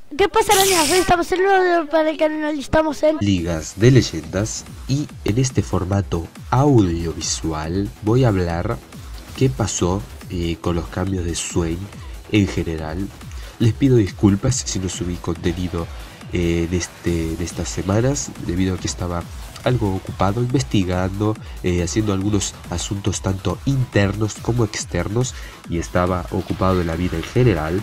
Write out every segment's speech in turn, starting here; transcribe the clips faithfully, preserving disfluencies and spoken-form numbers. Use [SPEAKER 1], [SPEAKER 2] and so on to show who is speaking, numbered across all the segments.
[SPEAKER 1] ¿Qué pasa, arañas? Hoy estamos en nuevo para el canal, estamos en
[SPEAKER 2] Ligas de Leyendas, y en este formato audiovisual voy a hablar qué pasó eh, con los cambios de Swain en general. Les pido disculpas si no subí contenido eh, de, este, de estas semanas, debido a que estaba algo ocupado investigando, eh, haciendo algunos asuntos tanto internos como externos, y estaba ocupado de la vida en general.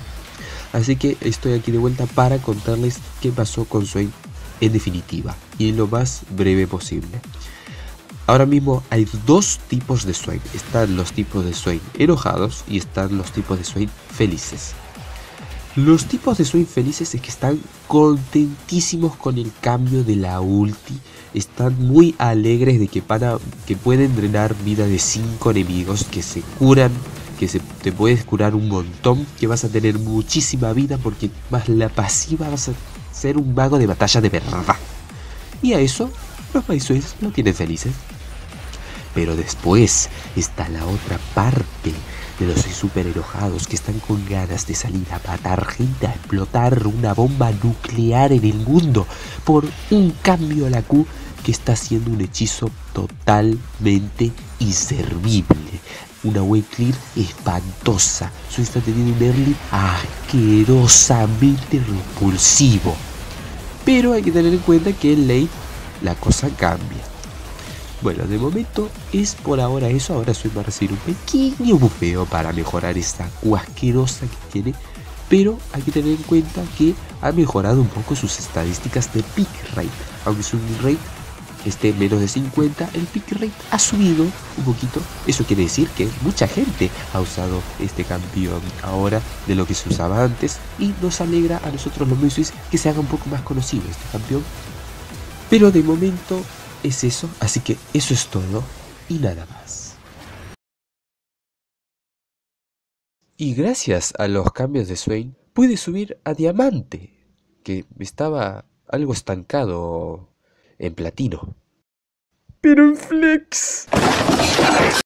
[SPEAKER 2] Así que estoy aquí de vuelta para contarles qué pasó con Swain en definitiva y en lo más breve posible. Ahora mismo hay dos tipos de Swain. Están los tipos de Swain enojados y están los tipos de Swain felices. Los tipos de Swain felices es que están contentísimos con el cambio de la ulti. Están muy alegres de que, para, que pueden drenar vida de cinco enemigos, que se curan, que se, te puedes curar un montón, que vas a tener muchísima vida porque más la pasiva vas a ser un mago de batalla de verdad. Y a eso los Maiswains lo tienen felices. Pero después está la otra parte de los super enojados, que están con ganas de salir a matar gente, a explotar una bomba nuclear en el mundo por un cambio a la Q que está haciendo un hechizo totalmente inservible. Una wave clear espantosa. Swain está teniendo un early asquerosamente repulsivo. Pero hay que tener en cuenta que en late la cosa cambia. Bueno, de momento es por ahora eso. Ahora Swain va a recibir un pequeño bufeo para mejorar esa Q asquerosa que tiene. Pero hay que tener en cuenta que ha mejorado un poco sus estadísticas de pick rate. Aunque su win rate esté menos de cincuenta, el pick rate ha subido un poquito. Eso quiere decir que mucha gente ha usado este campeón ahora de lo que se usaba antes, y nos alegra a nosotros los Maiswains que se haga un poco más conocido este campeón. Pero de momento es eso, así que eso es todo y nada más. Y gracias a los cambios de Swain pude subir a diamante, que estaba algo estancado en platino. Pero en flex